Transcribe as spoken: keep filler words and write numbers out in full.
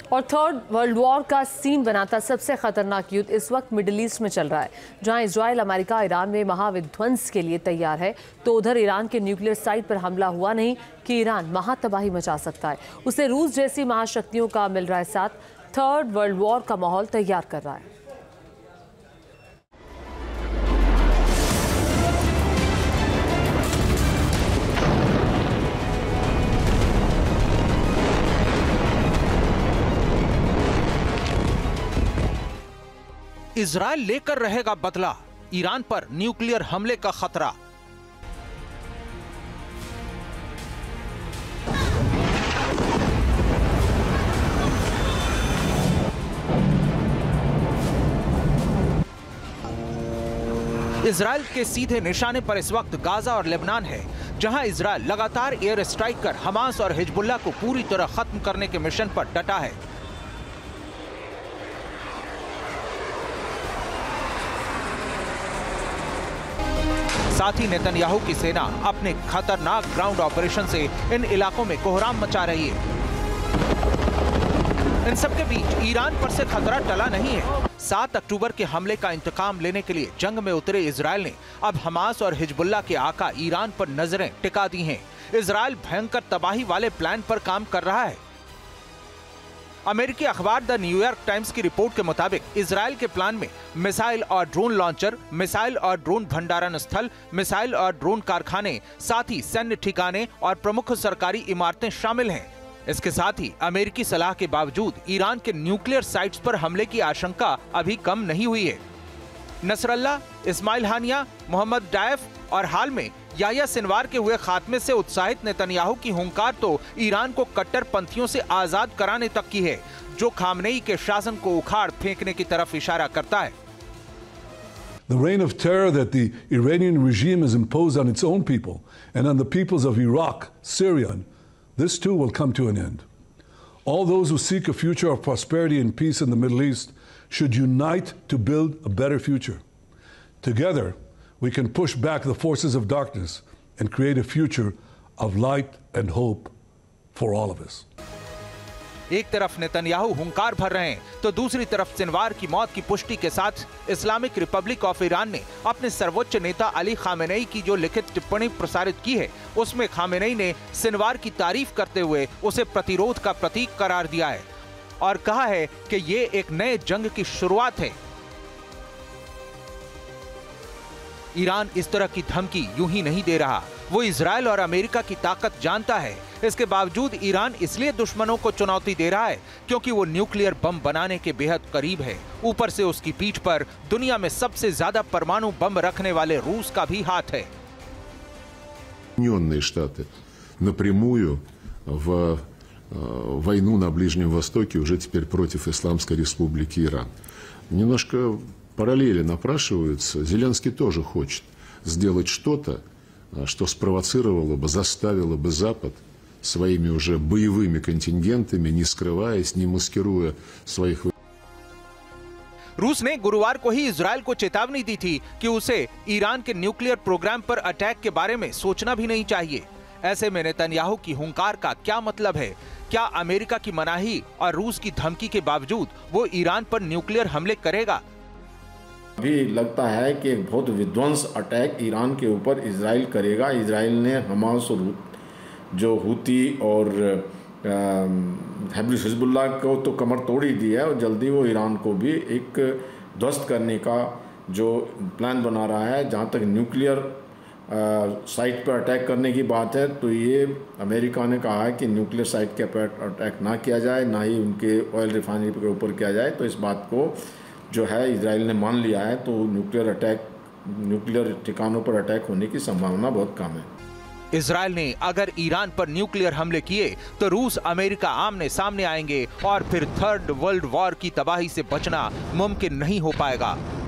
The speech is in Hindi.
और थर्ड वर्ल्ड वॉर का सीन बनाता सबसे खतरनाक युद्ध इस वक्त मिडिल ईस्ट में चल रहा है, जहां इजराइल अमेरिका ईरान में महाविध्वंस के लिए तैयार है, तो उधर ईरान के न्यूक्लियर साइट पर हमला हुआ नहीं कि ईरान महातबाही मचा सकता है। उसे रूस जैसी महाशक्तियों का मिल रहा है साथ, थर्ड वर्ल्ड वॉर का माहौल तैयार कर रहा है। इजराइल लेकर रहेगा बदला, ईरान पर न्यूक्लियर हमले का खतरा। इजराइल के सीधे निशाने पर इस वक्त गाजा और लेबनान है, जहां इजराइल लगातार एयर स्ट्राइक कर हमास और हिजबुल्लाह को पूरी तरह खत्म करने के मिशन पर डटा है। साथ ही नेतन्याहू की सेना अपने खतरनाक ग्राउंड ऑपरेशन से इन इलाकों में कोहराम मचा रही है। इन सबके बीच ईरान पर से खतरा टला नहीं है। सात अक्टूबर के हमले का इंतकाम लेने के लिए जंग में उतरे इजराइल ने अब हमास और हिजबुल्लाह के आका ईरान पर नजरें टिका दी हैं। इजराइल भयंकर तबाही वाले प्लान पर काम कर रहा है। अमेरिकी अखबार द न्यूयॉर्क टाइम्स की रिपोर्ट के मुताबिक इजराइल के प्लान में मिसाइल और ड्रोन लॉन्चर, मिसाइल और ड्रोन भंडारण स्थल, मिसाइल और ड्रोन कारखाने, साथ ही सैन्य ठिकाने और प्रमुख सरकारी इमारतें शामिल हैं। इसके साथ ही अमेरिकी सलाह के बावजूद ईरान के न्यूक्लियर साइट्स पर हमले की आशंका अभी कम नहीं हुई है। नसरल्ला, इस्माइल हानिया, मोहम्मद डायफ और हाल में याह्या सिनवार के हुए खात्मे से उत्साहित नेतन्याहू की हुंकार तो ईरान को कट्टरपंथियों से आजाद कराने तक की है, जो खामनेई के शासन को उखाड़ फेंकने की तरफ इशारा करता है। The reign of terror that the Iranian regime has imposed on its own people and on the peoples of Iraq, Syria, this too will come to an end. All those who seek a future of prosperity and peace in the Middle East should unite to build a better future. Together, we can push back the forces of darkness and create a future of light and hope for all of us. एक तरफ नेतन्याहू हुंकार भर रहे हैं, तो दूसरी तरफ सिनवार की मौत की पुष्टि के साथ इस्लामिक रिपब्लिक ऑफ ईरान ने अपने सर्वोच्च नेता अली खामेनेई की जो लिखित टिप्पणी प्रसारित की है, उसमें खामेनेई ने सिनवार की तारीफ करते हुए उसे प्रतिरोध का प्रतीक करार दिया है और कहा है कि ये एक नए जंग की शुरुआत है। ईरान इस तरह की धमकी यूं ही नहीं दे रहा, वो इजराइल और अमेरिका की ताकत जानता है। इसके बावजूद ईरान इसलिए दुश्मनों को चुनौती दे रहा है क्योंकि वो न्यूक्लियर बम बनाने के बेहद करीब है। ऊपर से उसकी पीठ पर दुनिया में सबसे ज्यादा परमाणु बम रखने वाले रूस का भी हाथ है। Соединенные Штаты напрямую в войну на Ближнем Востоке уже теперь против Исламской Республики Иран. Немножко параллели напрашиваются. Зеленский тоже хочет сделать что-то, что спровоцировало бы, заставило бы Запад своими уже боевыми контингентами, не скрываясь, не маскируя своих... रूस ने गुरुवार को ही इजराइल को चेतावनी दी थी कि उसे ईरान के न्यूक्लियर प्रोग्राम पर अटैक के बारे में सोचना भी नहीं चाहिए। ऐसे में नेतन्याहू की हुंकार का क्या मतलब है? क्या अमेरिका की मनाही और रूस की धमकी के बावजूद वो ईरान पर न्यूक्लियर हमले करेगा? अभी लगता है कि एक बहुत विध्वंस अटैक ईरान के ऊपर इजराइल करेगा। इजराइल ने हमास और जो हुती और हिजबुल्लाह को तो कमर तोड़ ही दी है और जल्दी वो ईरान को भी एक ध्वस्त करने का जो प्लान बना रहा है। जहाँ तक न्यूक्लियर साइट पर अटैक करने की बात है, तो ये अमेरिका ने कहा है कि न्यूक्लियर साइट के पर अटैक ना किया जाए, ना ही उनके ऑयल रिफाइनरी के ऊपर किया जाए। तो इस बात को जो है इजराइल ने मान लिया है, तो न्यूक्लियर अटैक न्यूक्लियर ठिकानों पर अटैक होने की संभावना बहुत कम है। इजराइल ने अगर ईरान पर न्यूक्लियर हमले किए तो रूस अमेरिका आमने सामने आएंगे और फिर थर्ड वर्ल्ड वॉर की तबाही से बचना मुमकिन नहीं हो पाएगा।